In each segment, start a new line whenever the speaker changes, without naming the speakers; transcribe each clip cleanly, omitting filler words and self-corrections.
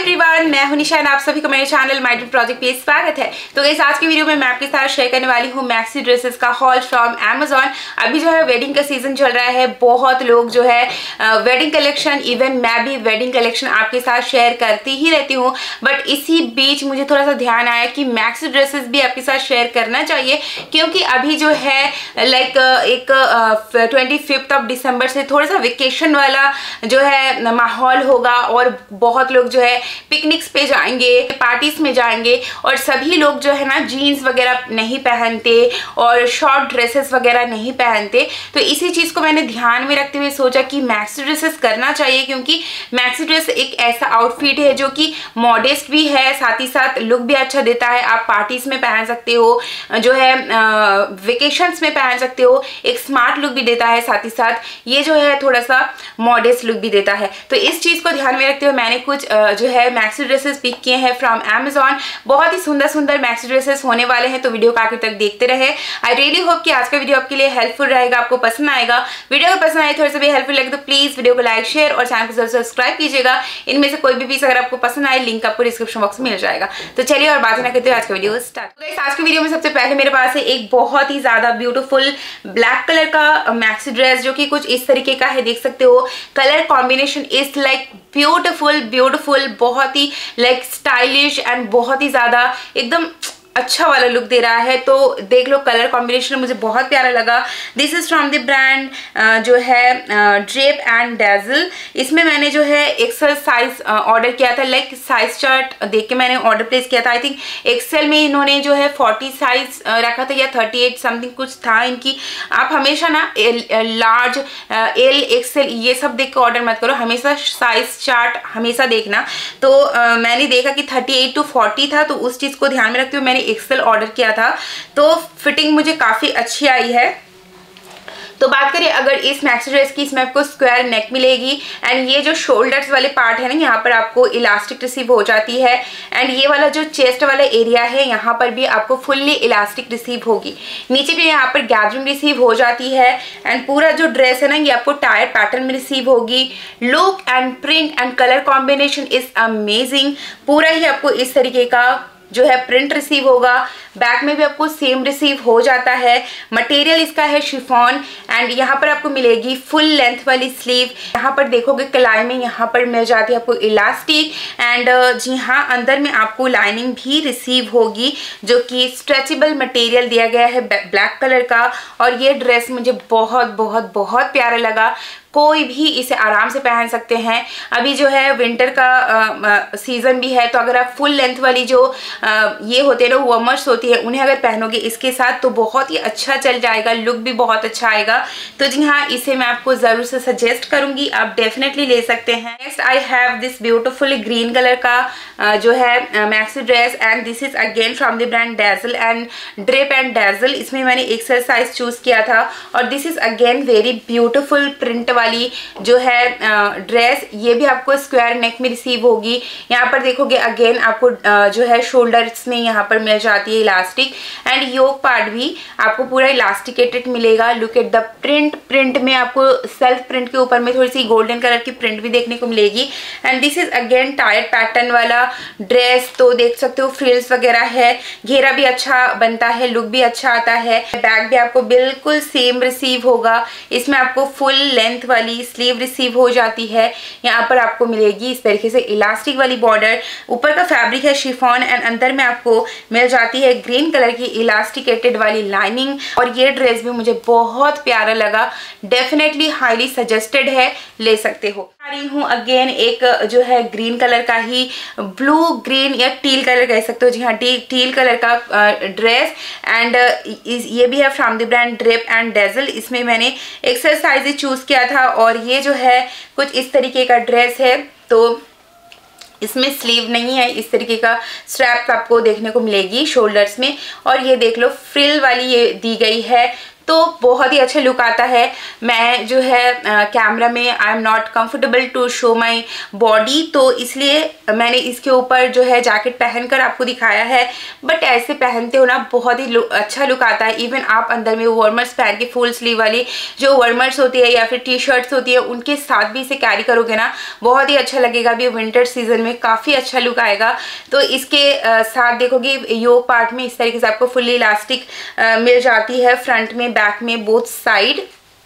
Everyone, मैं हूं निशा। आप सभी को मेरे चैनल माय ड्रीम प्रोजेक्ट पे स्वागत है। तो गाइस, आज की वीडियो में मैं आपके साथ शेयर करने वाली हूं मैक्सी ड्रेसेस का हॉल फ्रॉम अमेज़न। अभी जो है वेडिंग का सीजन चल रहा है, बहुत लोग जो है वेडिंग कलेक्शन, इवन मैं भी वेडिंग कलेक्शन आपके साथ शेयर करती ही रहती हूँ। बट इसी बीच मुझे थोड़ा सा ध्यान आया कि मैक्सी ड्रेसेस भी आपके साथ शेयर करना चाहिए, क्योंकि अभी जो है लाइक एक 25 ऑफ दिसंबर से थोड़ा सा वेकेशन वाला जो है माहौल होगा और बहुत लोग जो है पिकनिक्स पे जाएंगे, पार्टीज में जाएंगे और सभी लोग जो है ना जीन्स वगैरह नहीं पहनते और शॉर्ट ड्रेसेस वगैरह नहीं पहनते। तो इसी चीज को मैंने ध्यान में रखते हुए सोचा कि मैक्सी ड्रेसेस करना चाहिए, क्योंकि मैक्सी ड्रेस एक ऐसा आउटफिट है जो कि मॉडेस्ट भी है, साथ ही साथ लुक भी अच्छा देता है। आप पार्टीज में पहन सकते हो, जो है वेकेशंस में पहन सकते हो, एक स्मार्ट लुक भी देता है, साथ ही साथ ये जो है थोड़ा सा मॉडेस्ट लुक भी देता है। तो इस चीज को ध्यान में रखते हुए मैंने कुछ जो है मैक्सी ड्रेसेस पिक किए हैं फ्रॉम अमेज़न। बहुत ही सुंदर सुंदर मैक्सी ड्रेसेस होने वाले हैं, तो वीडियो को आखिर तक देखते रहे। आई रियली होप कि आज का वीडियो आपके लिए हेल्पफुल रहेगा, आपको पसंद आएगा। वीडियो को पसंद आए, थोड़ा सा भी हेल्पफुल लगे तो प्लीज वीडियो को लाइक, शेयर और चैनल को जरूर सब्सक्राइब कीजिएगा। इनमें से कोई भी पीस अगर आपको पसंद आए, लिंक आपको डिस्क्रिप्शन बॉक्स में मिल जाएगा। तो चलिए और बात ना करते हुए आज का वीडियो स्टार्ट। आज की वीडियो में सबसे पहले मेरे पास है एक बहुत ही ज्यादा ब्यूटीफुल ब्लैक कलर का मैक्सी ड्रेस, जो कि कुछ इस तरीके का है, देख सकते हो। Colour combination is like beautiful, बहुत ही लाइक स्टाइलिश एंड बहुत ही ज्यादा एकदम अच्छा वाला लुक दे रहा है। तो देख लो, कलर कॉम्बिनेशन मुझे बहुत प्यारा लगा। This is from the brand जो है ड्रेप एंड डेजल। इसमें मैंने जो है एक्सेल साइज ऑर्डर किया था, लाइक साइज चार्ट देख के मैंने ऑर्डर प्लेस किया था। आई थिंक एक्सेल में इन्होंने जो है 40 साइज रखा था या 38 समथिंग कुछ था इनकी। आप हमेशा ना लार्ज, एल, एक्सेल ये सब देख के ऑर्डर मत करो, हमेशा साइज चार्ट हमेशा देखना। तो मैंने देखा कि 38 to 40 था, तो उस चीज को ध्यान में रखते हुए मैंने एक्सेल ऑर्डर किया था। तो फिटिंग मुझे काफी अच्छी आई है। तो बात करें अगर इस मैक्सी ड्रेस की, इसमें आपको स्क्वायर नेक मिलेगी एंड ये जो शोल्डर्स वाले पार्ट है ना, यहाँ पर आपको इलास्टिक रिसीव हो जाती है। एंड ये वाला जो चेस्ट वाला एरिया है, यहाँ पर भी आपको फुल्ली इलास्टिक रिसीव होगी। नीचे भी यहाँ पर गैदरिंग रिसीव हो जाती है एंड पूरा जो ड्रेस है ना, ये आपको टायर पैटर्न में रिसीव होगी। Look and print and colour combination is amazing. पूरा ही आपको इस तरीके का जो है प्रिंट रिसीव होगा। बैक में भी आपको सेम रिसीव हो जाता है। मटेरियल इसका है शिफॉन एंड यहाँ पर आपको मिलेगी फुल लेंथ वाली स्लीव। यहाँ पर देखोगे कलाई में यहाँ पर मिल जाती है आपको इलास्टिक एंड जी हाँ, अंदर में आपको लाइनिंग भी रिसीव होगी, जो कि स्ट्रेचेबल मटेरियल दिया गया है ब्लैक कलर का। और ये ड्रेस मुझे बहुत प्यारा लगा। कोई भी इसे आराम से पहन सकते हैं। अभी जो है विंटर का सीजन भी है, तो अगर आप फुल लेंथ वाली जो ये होते हैं ना, वार्मर्स होती है, उन्हें अगर पहनोगे इसके साथ तो बहुत ही अच्छा चल जाएगा, लुक भी बहुत अच्छा आएगा। तो जी हाँ, इसे मैं आपको जरूर से सजेस्ट करूंगी, आप डेफिनेटली ले सकते हैं। Next I have this beautiful green colour का जो है maxi dress and this is again from the brand dazzle and drape and dazzle. इसमें मैंने एक्सेल साइज चूज किया था और this is again very beautiful print वाली जो है ड्रेस। ये भी आपको स्क्वायर नेक में रिसीव होगी। यहाँ पर देखोगे अगेन आपको जो है शोल्डर्स में यहाँ पर मिल जाती है इलास्टिक एंड योक पार्ट भी आपको पूरा इलास्टिकेटेड मिलेगा। लुक एट द प्रिंट में आपको सेल्फ प्रिंट के ऊपर में थोड़ी सी गोल्डन कलर की प्रिंट भी देखने को मिलेगी। And this is again tier pattern वाला ड्रेस। तो देख सकते हो फ्रिल्स वगैरह है, घेरा भी अच्छा बनता है, लुक भी अच्छा आता है। बैक भी आपको बिल्कुल सेम रिसीव होगा। इसमें आपको फुल लेंथ वाली स्लीव रिसीव हो जाती है। यहाँ पर आपको मिलेगी इस तरीके से इलास्टिक वाली बॉर्डर। ऊपर का फैब्रिक है शिफॉन एंड अंदर में आपको मिल जाती है ग्रीन कलर की इलास्टिकेटेड वाली लाइनिंग। और ये ड्रेस भी मुझे बहुत प्यारा लगा, डेफिनेटली हाईली सजेस्टेड है, ले सकते हो। आ रही हूँ अगेन एक जो है ग्रीन कलर का ही, ब्लू ग्रीन या टील कलर कह सकते हो, जी हाँ, टील कलर का ड्रेस एंड ये भी है from the brand drape and dazzle. इसमें मैंने एक्सेल साइज चूज किया था और ये जो है कुछ इस तरीके का ड्रेस है। तो इसमें स्लीव नहीं है, इस तरीके का स्ट्रैप आपको देखने को मिलेगी शोल्डर्स में। और ये देख लो फ्रिल वाली ये दी गई है। तो बहुत ही अच्छा लुक आता है। मैं जो है कैमरा में I am not comfortable to show my body, तो इसलिए मैंने इसके ऊपर जो है जैकेट पहनकर आपको दिखाया है। बट ऐसे पहनते हो ना बहुत ही अच्छा लुक आता है। इवन आप अंदर में वार्मर्स पहन के फुल स्लीव वाली जो वार्मर्स होती है या फिर टी शर्ट्स होती है उनके साथ भी इसे कैरी करोगे ना बहुत ही अच्छा लगेगा। अभी विंटर सीजन में काफ़ी अच्छा लुक आएगा। तो इसके साथ देखोगे योक पार्ट में इस तरीके से आपको फुल्ली इलास्टिक मिल जाती है, फ्रंट में बैक में बोथ साइड।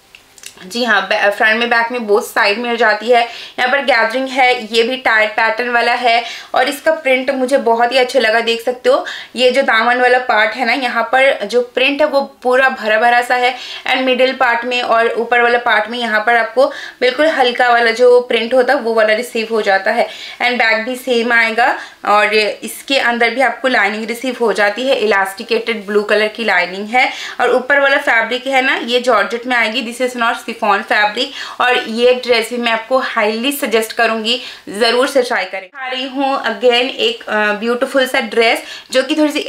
जी हाँ, फ्रंट में बैक में बोथ साइड मिल जाती है। यहाँ पर गैदरिंग है, ये भी टाइट पैटर्न वाला है और इसका प्रिंट मुझे बहुत ही अच्छा लगा। देख सकते हो ये जो दामन वाला पार्ट है ना, यहाँ पर जो प्रिंट है वो पूरा भरा भरा सा है एंड मिडिल पार्ट में और ऊपर वाला पार्ट में यहाँ पर आपको बिल्कुल हल्का वाला जो प्रिंट होता है वो वाला रिसीव हो जाता है। एंड बैक भी सेम आएगा और इसके अंदर भी आपको लाइनिंग रिसीव हो जाती है, इलास्टिकेटेड ब्लू कलर की लाइनिंग है। और ऊपर वाला फैब्रिक है ना ये जॉर्जेट में आएगी, this is not chiffon fabric. और ये ड्रेस भी मैं आपको हाईली सजेस्ट करूंगी, जरूर से ट्राई करें। आ रही हूँ अगेन एक ब्यूटीफुल सा ड्रेस जो कि थोड़ी सी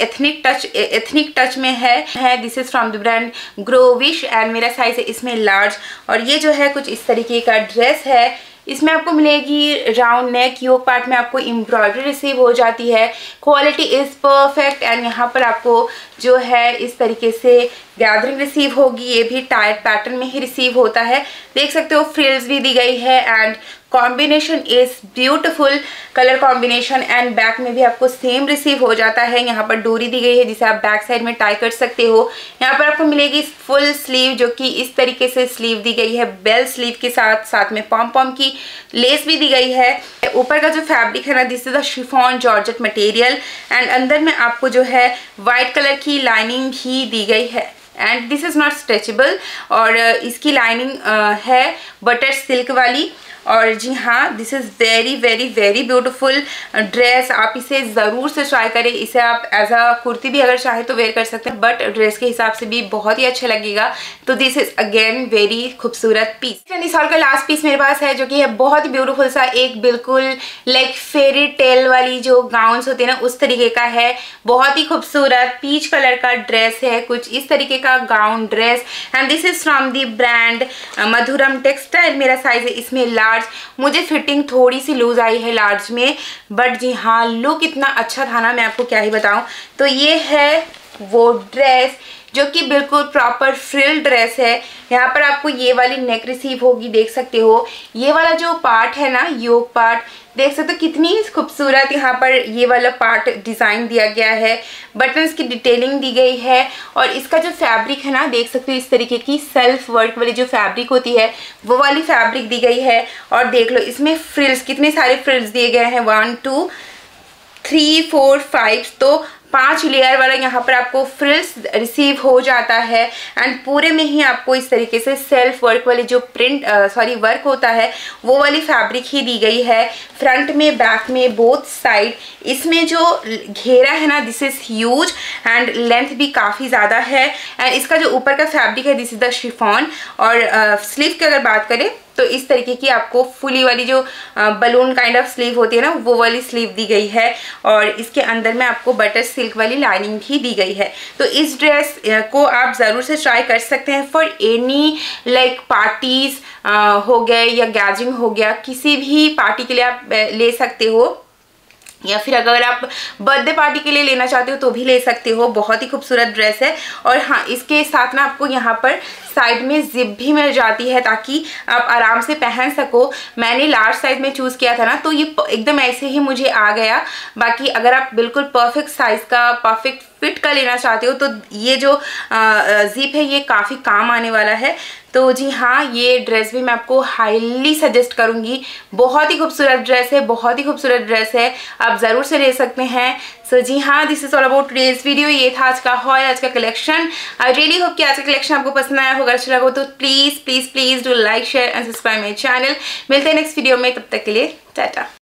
एथनिक टच में है। This is from the brand Growish and मेरा साइज है इसमें लार्ज। और ये जो है कुछ इस तरीके का ड्रेस है। इसमें आपको मिलेगी राउंड नेक, योक पार्ट में आपको एम्ब्रॉयडरी रिसीव हो जाती है, क्वालिटी इज परफेक्ट। एंड यहाँ पर आपको जो है इस तरीके से गैदरिंग रिसीव होगी, ये भी टाइट पैटर्न में ही रिसीव होता है। देख सकते हो फ्रिल्स भी दी गई है and combination is beautiful, colour combination. And back में भी आपको सेम रिसीव हो जाता है। यहाँ पर डोरी दी गई है जिसे आप बैक साइड में टाई कर सकते हो। यहाँ पर आपको मिलेगी फुल स्लीव जो कि इस तरीके से स्लीव दी गई है, बेल स्लीव के साथ में पॉम की लेस भी दी गई है। ऊपर का जो फैब्रिक है ना this is a chiffon georgette material and अंदर में आपको जो है वाइट कलर की लाइनिंग भी दी गई है and this is not stretchable. और इसकी लाइनिंग है बटर सिल्क वाली। और जी हाँ, this is very very very beautiful dress. आप इसे ज़रूर से ट्राई करें। इसे आप एज अ कुर्ती भी अगर चाहे तो वेयर कर सकते हैं, बट ड्रेस के हिसाब से भी बहुत ही अच्छा लगेगा। तो दिस इज़ अगेन वेरी खूबसूरत पीस। इस साल का लास्ट पीस मेरे पास है जो कि है बहुत ही ब्यूटीफुल सा, एक बिल्कुल लाइक फेरी टेल वाली जो गाउन्स होती है ना उस तरीके का है। बहुत ही खूबसूरत पीच कलर का ड्रेस है, कुछ इस तरीके का gown dress. And this is from the brand Madhuram textile. मेरा साइज है इसमें लार्ज। मुझे फिटिंग थोड़ी सी लूज आई है लार्ज में, बट जी हाँ लुक इतना अच्छा था ना, मैं आपको क्या ही बताऊं। तो ये है वो ड्रेस जो कि बिल्कुल प्रॉपर फ्रिल ड्रेस है। यहाँ पर आपको ये वाली नेक रिसीव होगी, देख सकते हो। ये वाला जो पार्ट है ना योक पार्ट, देख सकते हो कितनी खूबसूरत यहाँ पर ये वाला पार्ट डिज़ाइन दिया गया है। बटन्स की डिटेलिंग दी गई है और इसका जो फैब्रिक है ना देख सकते हो इस तरीके की सेल्फ वर्क वाली जो फैब्रिक होती है वो वाली फैब्रिक दी गई है। और देख लो इसमें फ्रिल्स, कितने सारे फ्रिल्स दिए गए हैं, 1 2 3 4 5, तो 5 लेयर वाला यहाँ पर आपको फ्रिल्स रिसीव हो जाता है। एंड पूरे में ही आपको इस तरीके से सेल्फ वर्क वाली जो वर्क होता है वो वाली फैब्रिक ही दी गई है। फ्रंट में बैक में बोथ साइड इसमें जो घेरा है ना this is huge and length भी काफ़ी ज़्यादा है। एंड इसका जो ऊपर का फैब्रिक है दिस इज द शिफॉन। और स्लीव की अगर बात करें तो इस तरीके की आपको फुली वाली जो बलून काइंड ऑफ स्लीव होती है ना वो वाली स्लीव दी गई है। और इसके अंदर में आपको बटर सिल्क वाली लाइनिंग भी दी गई है। तो इस ड्रेस को आप ज़रूर से ट्राई कर सकते हैं फॉर एनी लाइक पार्टीज़ हो गए या गैदरिंग हो गया, किसी भी पार्टी के लिए आप ले सकते हो, या फिर अगर आप बर्थडे पार्टी के लिए लेना चाहते हो तो भी ले सकते हो। बहुत ही खूबसूरत ड्रेस है। और हाँ इसके साथ ना आपको यहाँ पर साइड में जिप भी मिल जाती है ताकि आप आराम से पहन सको। मैंने लार्ज साइज में चूज़ किया था ना तो ये एकदम ऐसे ही मुझे आ गया। बाकी अगर आप बिल्कुल परफेक्ट साइज़ का परफेक्ट फिट का लेना चाहते हो तो ये जो जिप है ये काफ़ी काम आने वाला है। तो जी हाँ ये ड्रेस भी मैं आपको हाईली सजेस्ट करूँगी। बहुत ही खूबसूरत ड्रेस है, बहुत ही खूबसूरत ड्रेस है, आप ज़रूर से ले सकते हैं। सो जी हाँ this is all about today's video. ये था आज का हॉल, आज का कलेक्शन। आई रियली होप कि आज का कलेक्शन आपको पसंद आया होगा। अच्छा लगा तो please please please do like share and subscribe my channel. मिलते हैं नेक्स्ट वीडियो में, तब तक के लिए टाटा।